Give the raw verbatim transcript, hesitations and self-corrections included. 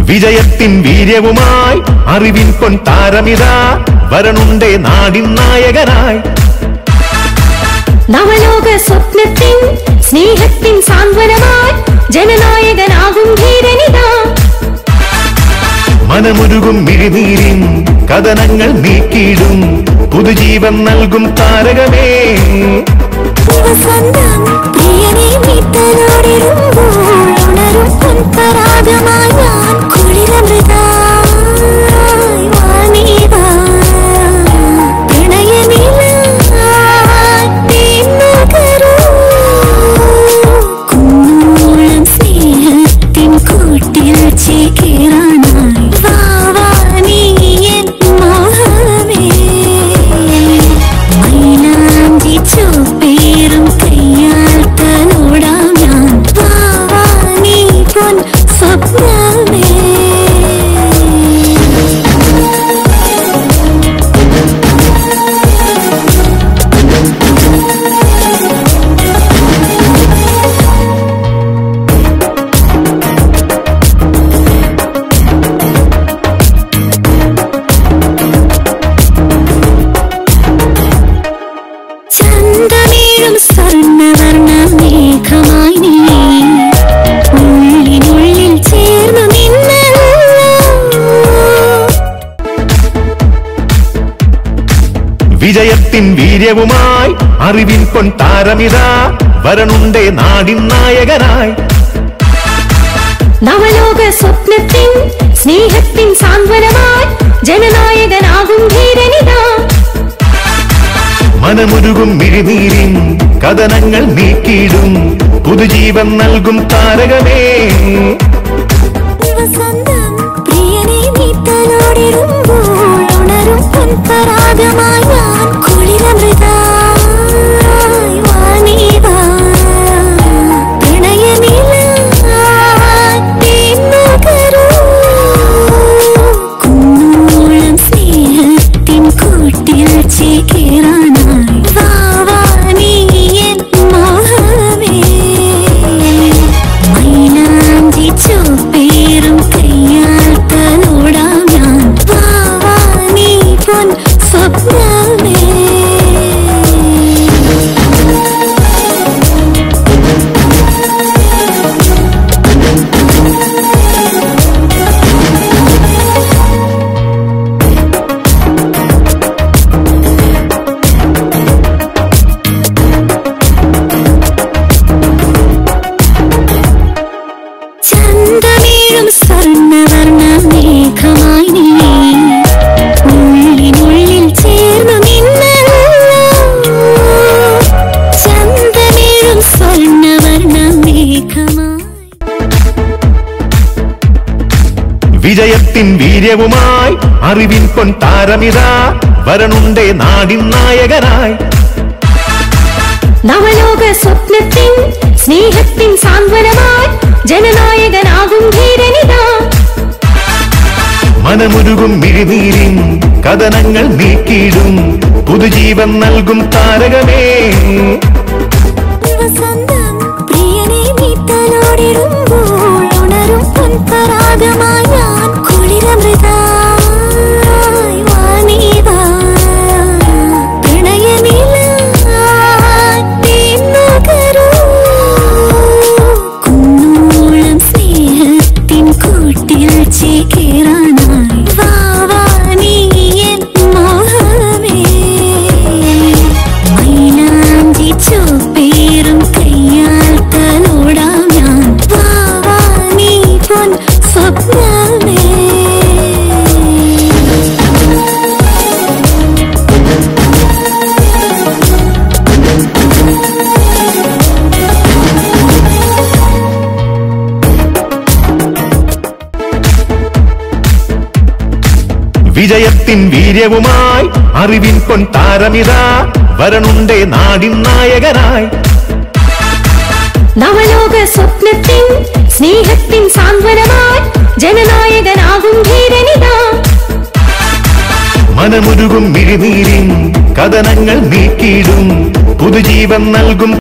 വിജയത്തിൻ വീര്യവുമായി അറിവിൻ പൊൻ താരമിതാ വരണുണ്ടേ നാടിൻ നായകനായി. നവലോക സ്വപ്നത്തിൻ സ്നേഹത്തിൻ സാന്ത്വനമായി ജനനായകനാകും ധീരനിതാ. മനമുരുകും മിഴിനീരിൻ കഥനങ്ങൾ നീക്കിയിടും പുതുജീവൻ നൽകും താരകമേ. വിജയത്തിൻ വീര്യവുമായി അറിവിൻ പൊൻ താരമിതാ വരണുണ്ടേ നാടിൻ നായകനായി. നവലോക സ്വപ്നത്തിൻ സ്നേഹത്തിൻ സാന്ത്വനമായി ജനനായകനാകും ധീരനിതാ. മനമുരുകും മിഴിനീരിൻ കഥനങ്ങൾ നീക്കിയിടും പുതുജീവൻ നൽകും താരകമേ. വിജയത്തിൻ വീര്യവുമായി അറിവിൻ പൊൻ താരമിതാ വരണുണ്ടേ നാടിൻ നായകനായി. നവലോക സ്വപ്നത്തിൻ സ്നേഹത്തിൻ സാന്ത്വനമായി ജനനായകനാകും ധീരനിതാ. മനമുരുകും മിഴിനീരിൻ കഥനങ്ങൾ നീക്കിയിടും പുതുജീവൻ നൽകും താരകമേ. വിജയത്തിൻ വീര്യവുമായി അറിവിൻ പൊൻ താരമിതാ വരണുണ്ടേ നാടിൻ നായകനായി. നവലോക സ്വപ്നത്തിൻ സ്നേഹത്തിൻ സാന്ത്വനമായി ജനനായകനാകും ധീരനിതാ. മനമുരുകും മിഴിനീരിൻ കഥനങ്ങൾ നീക്കിയിടും പുതുജീവൻ നൽകും